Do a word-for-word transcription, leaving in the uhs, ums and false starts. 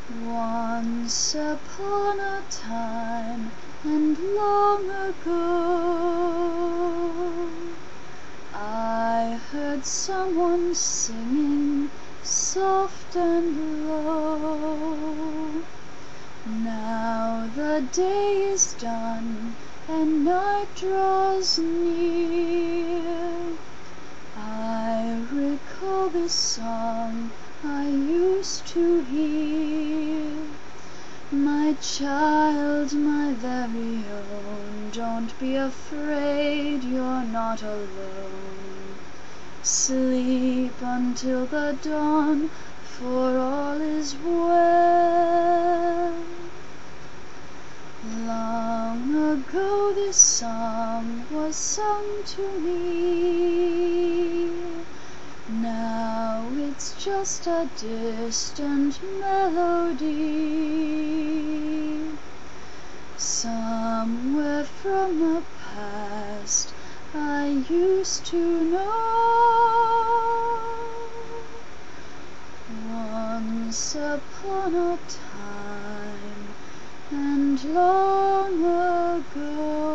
Once upon a time and long ago, I heard someone singing soft and low. Now the day is done and night draws near. I recall this song I used to hear. My child, my very own, don't be afraid, you're not alone. Sleep until the dawn, for all is well. Long ago this song was sung to me. Now it's just a distant melody. Somewhere from the past I used to know. Once upon a time and long ago.